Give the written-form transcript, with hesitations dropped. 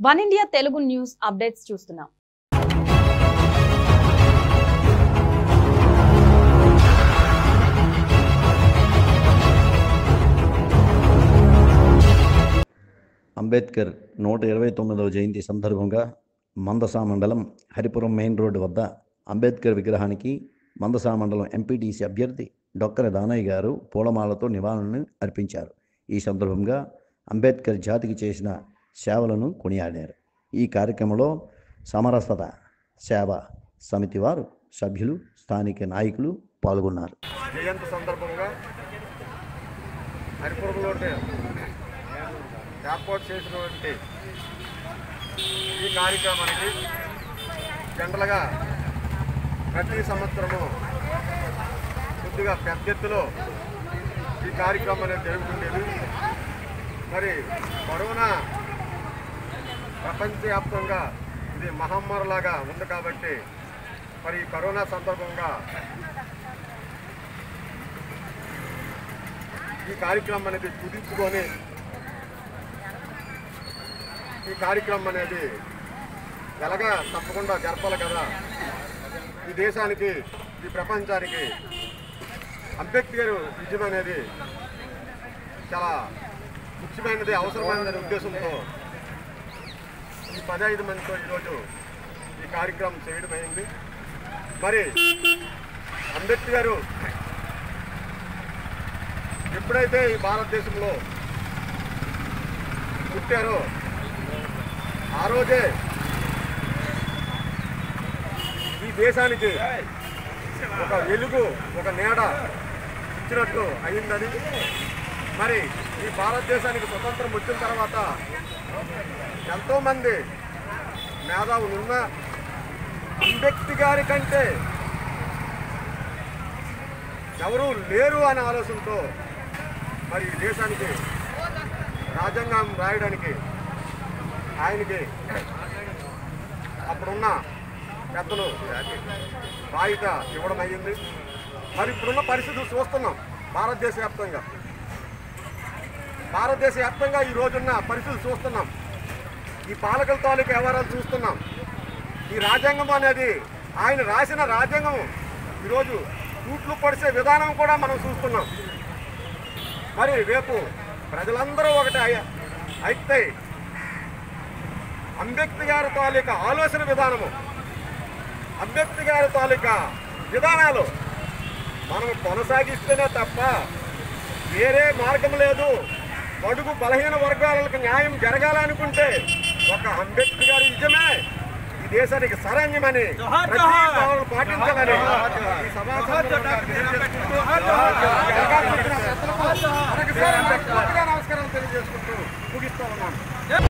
One India Telugu news updates చూస్తున్నాం. అంబేద్కర్ 129వ జయంతి సందర్భంగా మందసా మండలం హరిపురం మెయిన్ రోడ్డు వద్ద అంబేద్కర్ విగ్రహానికి మందసా మండలం ఎంపీటీసీ అభ్యర్థి డొక్కర దానయ్య గారు పూలమాలతో నివాళులను అర్పించారు. ఈ సందర్భంగా అంబేద్కర్ జాతికి చేసిన సేవలను కొనియాడారు. ఈ కార్యక్రమంలో సమరసత సేవ సమితి వారు సభ్యులు, స్థానిక నాయకులు పాల్గొన్నారు. జయంతి సందర్భంగా హరిపురంలో ఏర్పాటు చేసినటువంటి ఈ కార్యక్రమానికి జనరల్గా ప్రతి సంవత్సరము కొద్దిగా పెద్ద ఎత్తులో ఈ కార్యక్రమం అనేది జరుగుతుండేది. మరి కరోనా ప్రపంచవ్యాప్తంగా ఇది మహమ్మారిలాగా ఉంది కాబట్టి మరి ఈ కరోనా సందర్భంగా ఈ కార్యక్రమం అనేది కుదించుకొని ఈ కార్యక్రమం అనేది ఎలాగా తప్పకుండా జరపాలి కదా. ఈ దేశానికి, ఈ ప్రపంచానికి అంబేద్కర్ విజయం అనేది చాలా ముఖ్యమైనది, అవసరమైనది ఉద్దేశంతో ఈ 15 మందితో ఈరోజు ఈ కార్యక్రమం చేయడం అయింది. మరి అంబేద్కర్ ఎప్పుడైతే ఈ భారతదేశంలో పుట్టారో ఆ రోజే ఈ దేశానికి ఒక వెలుగు, ఒక నీడ ఇచ్చినట్టు అయిందని, మరి ఈ భారతదేశానికి స్వతంత్రం వచ్చిన తర్వాత ఎంతోమంది మేధావులు ఉన్న అంబేద్కర్ గారి కంటే ఎవరూ లేరు అనే ఆలోచనతో మరి ఈ దేశానికి రాజ్యాంగం రాయడానికి ఆయనకి అప్పుడున్న పెద్దలు బాధ్యత ఇవ్వడం అయ్యింది. మరి ఇప్పుడున్న పరిస్థితులు చూస్తున్నాం. భారతదేశ వ్యాప్తంగా ఈ రోజున్న పరిస్థితులు చూస్తున్నాం. ఈ పాలకుల తాలూకు వ్యవహారాలు చూస్తున్నాం. ఈ రాజ్యాంగం అనేది, ఆయన రాసిన రాజ్యాంగం ఈరోజు తూట్లు పడిసే విధానం కూడా మనం చూస్తున్నాం. మరి రేపు ప్రజలందరూ ఒకటి అయితే అంబేద్కర్ గారి తాలూకా ఆలోచన విధానము, అంబేద్కర్ గారి తాలూకా విధానాలు మనం కొనసాగిస్తేనే తప్ప వేరే మార్గం లేదు. బడుగు బలహీన వర్గాలకు న్యాయం జరగాలనుకుంటే ఒక అంబేద్కర్ గారి నిజమే ఈ దేశానికి సరైనమని పాటించాలని ఈ సభా